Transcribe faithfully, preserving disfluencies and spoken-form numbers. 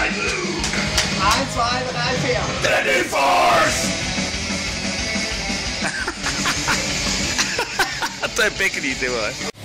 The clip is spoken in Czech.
eins, zwei, drei, vier. Deadly Force! To je pěkný, ty vole.